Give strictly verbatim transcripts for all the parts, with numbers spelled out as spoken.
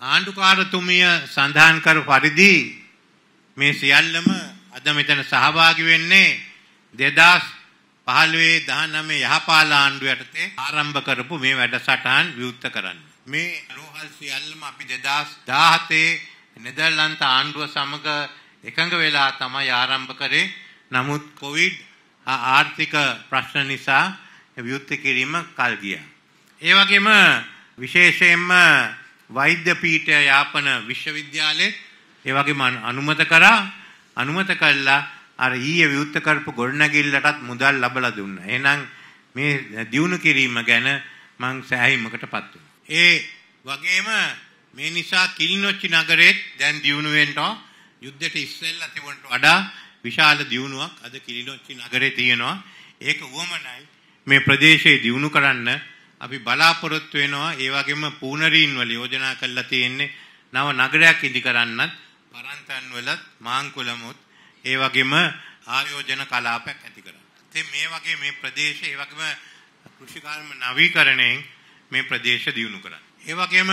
ආණ්ඩුකාරතුමිය සඳහන් කර පරිදි මේ සියල්ලම අද මෙතන සහභාගී වෙන්නේ දෙදාස් පහළොව දහනවය යහපාල ආණ්ඩුව යටතේ ආරම්භ කරපු මේ වැඩසටහන් විවෘත කරන්න. මේ රෝහල් සියල්ලම අපි දෙදාස් දාහතේ නෙදර්ලන්ත ආණ්ඩුව සමග එකඟ වෙලා තමයි ආරම්භ කරේ. නමුත් කොවිඩ් ආර්ථික ප්‍රශ්න නිසා විවෘත කිරීම කල් ගියා. ඒ වගේම විශේෂයෙන්ම වෛද්‍ය පීඨය යාපන විශ්වවිද්‍යාලයේ ඒ වගේම අනුමත කරා අනුමත කළා අර ඊයේ විවෘත කරපු ගොඩනැගිල්ලටත් මුදල් ලැබලා දුන්නා. එහෙනම් මේ දියුණු කිරීම ගැන මම සෑහීමකටපත් වුණා. ඒ වගේම මේ නිසා කිලිනොච්චි නගරයේ දැන් දියුණු වෙනවා. යුද්ධයට ඉස්සෙල්ලා තිබුණට වඩා විශාල දියුණුවක් අද කිලිනොච්චි නගරේ තියෙනවා. ඒක උවමනයි මේ ප්‍රදේශයේ දියුණු කරන්න අපි බලාපොරොත්තු වෙනවා. ඒ වගේම පූනරීන් වල යෝජනා කරලා තියෙන්නේ නව නගරයක් ඉදි කරන්නත් පරන්තන් වලත් මාංකුලමුත් ඒ වගේම ආයෝජන කලාපයක් ඇති කරන්න. ඉතින් මේ වගේ මේ ප්‍රදේශය ඒ වගේම කෘෂිකර්ම නවීකරණයෙන් මේ ප්‍රදේශ දියුණු කරන්න. ඒ වගේම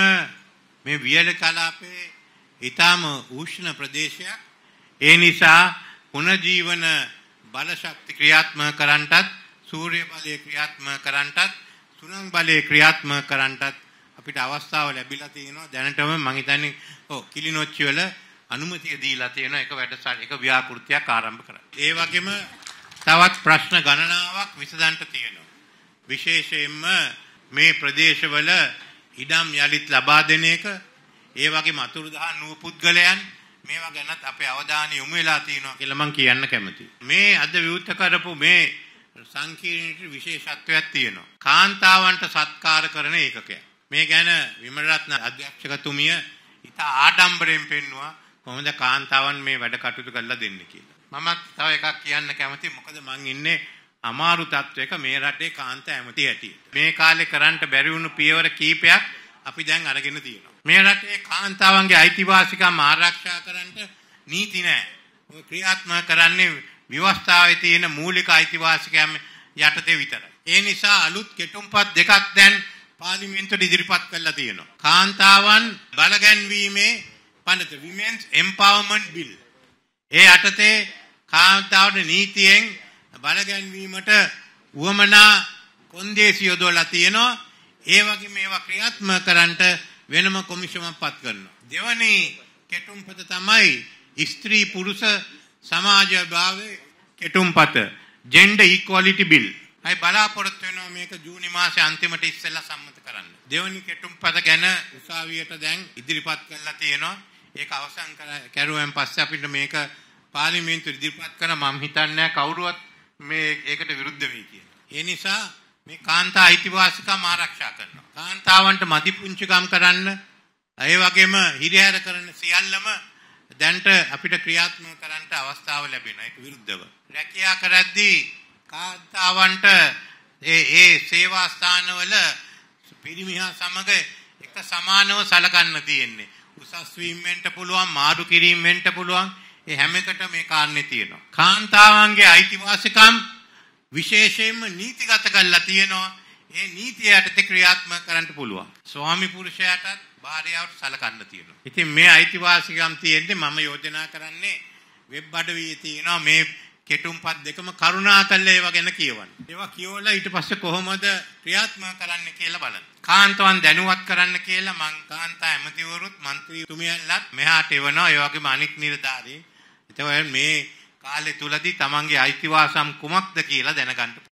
මේ වියල කලාපයේ ඊටාම උෂ්ණ ප්‍රදේශයක්. ඒ නිසා පුනර්ජීවන බල ශක්ති ක්‍රියාත්මක කරන්නටත් සූර්ය බලය ක්‍රියාත්මක කරන්නටත් සුළං බලය ක්‍රියාත්මක කරන්නටත් අපිට අවස්ථාව ලැබිලා තියෙනවා. දැනටම මම හිතන්නේ ඔව් කිලිනොච්චි වල අනුමැතිය දීලා තියෙන එක වැඩසටහන එක ව්‍යාපෘතියක් ආරම්භ කරා. ඒ වගේම තවත් ප්‍රශ්න ගණනාවක් විසඳන්න තියෙනවා. විශේෂයෙන්ම මේ ප්‍රදේශවල ඉඩම් යලිත් ලබා දෙන එක, ඒ වගේම අතුරුදහන් වූ පුද්ගලයන් මේවා ගැනත් අපේ අවධානය යොමු වෙලා තියෙනවා කියලා මම කියන්න කැමතියි. මේ අද විවෘත කරපු මේ සංකීර්ණ විශේෂත්වයක් තියෙනවා. කාන්තාවන්ට සත්කාර කරන ඒකකයක්. මේ ගැන විමලරත්න අධ්‍යක්ෂකතුමිය ඉතා ආඩම්බරයෙන් පෙන්වුවා කොහොමද කාන්තාවන් මේ වැඩ කටයුතු කරලා දෙන්නේ කියලා. මමත් තව එකක් කියන්න කැමතියි. මොකද මං ඉන්නේ අමාරු තත්වයක මේ රටේ කාන්තා ඇමති හැටියට. මේ කාලේ කරන්න බැරි වුණු පියවර කීපයක් අපි දැන් අරගෙන තියෙනවා. මේ රටේ කාන්තාවන්ගේ අයිතිවාසිකම් ආරක්ෂා කරන්න නීති නැහැ. ඔය ක්‍රියාත්මක කරන්නේ ව්‍යවස්ථාවේ තියෙන මූලික අයිතිවාසිකම් යටතේ විතරයි. ඒ නිසා අලුත් කෙටුම්පත් දෙකක් දැන් පාර්ලිමේන්තුවට ඉදිරිපත් කරලා තියෙනවා. කාන්තාවන් බලගැන්වීමේ පනත Women's Empowerment Bill. ඒ යටතේ කාන්තාවන්ට නීතියෙන් බලගැන්වීමට උවමනා කොන්දේසි යොදවලා තියෙනවා. ඒ වගේ මේවා ක්‍රියාත්මක කරන්නට වෙනම කොමිෂමක් පත් කරනවා. දෙවැනි කෙටුම්පත තමයි ස්ත්‍රී පුරුෂ සමාජ භාවයේ කෙටුම්පත Gender Equality Bill. අය බලාපොරොත්තු වෙනවා මේක ජූනි මාසේ අන්තිමට ඉස්සෙල්ලා සම්මත කරන්න. දෙවැනි කෙටුම්පත ගැන උසාවියට දැන් ඉදිරිපත් කරලා තියෙනවා. ඒක අවසන් කරුවෙන් පස්සේ අපිට මේක පාර්ලිමේන්තුවේ ඉදිරිපත් කරන මම හිතන්නේ කවුරුවත් මේ ඒකට විරුද්ධ වෙයි කියලා. ඒ නිසා මේ කාන්තා අයිතිවාසිකම් ආරක්ෂා කරනවා. කාන්තාවන්ට මදි පුංචිකම් කරන්න, ඒ වගේම හිරිහැර කරන සියල්ලම දැන්ට අපිට ක්‍රියාත්මක කරන්නට අවස්ථාව ලැබෙනවා. ඒක විරුද්ධව. රැකියා කරද්දී කාන්තාවන්ට ඒ ඒ සේවා ස්ථානවල පිරිමිහා සමග එක සමානව සලකන්න තියෙන්නේ. උසස් වීම වෙන්න පුළුවන්, මාරු කිරීම වෙන්න පුළුවන්. ඒ හැම එකටම මේ කාරණේ තියෙනවා. කාන්තාවන්ගේ අයිතිවාසිකම් විශේෂයෙන්ම නීතිගත කරලා තියෙනවා. ඒ නීතිය යටතේ ක්‍රියාත්මක කරන්න පුළුවන්. ස්වාමි පුරුෂයාටත් භාර්යාවට සලකන්න තියෙනවා. ඉතින් මේ අයිතිවාසිකම් තියෙන්නේ මම යෝජනා කරන්නේ වෙබ් අඩවියේ තියෙනවා මේ කෙටුම්පත් දෙකම කරුණාකරලා ඒවා ගැන කියවන්න. ඒවා කියවලා ඊට පස්සේ කොහොමද ක්‍රියාත්මක කරන්න කියලා බලන්න. කාන්තාවන් දැනුවත් කරන්න කියලා මං කාන්තා ඇමතිවරුත් മന്ത്രിතුමියන්ලත් මෙහාට එවනවා. ඒ වගේම අනික් නිලධාරීන්. ඒතකොට මේ කාලේ තුලදී තමන්ගේ අයිතිවාසිකම් කුමක්ද කියලා දැනගන්න